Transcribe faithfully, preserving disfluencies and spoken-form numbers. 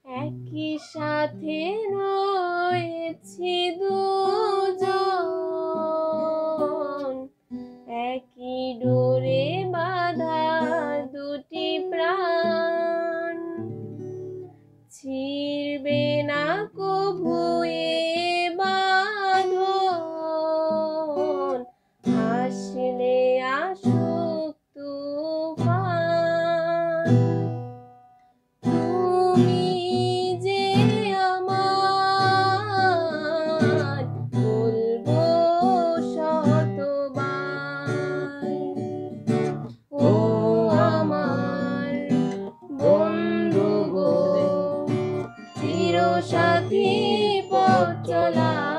একই সাথে রয়েছি দুজন, একই ডোরে বাঁধা দুটি প্রাণ। ছিড়বে না কভু এ বাঁধন, আসলে আসুক তুফান। তুমি যে আমার বলবো শতবার, ও আমার বন্ধু গো, চিরসাথী পথ চলা।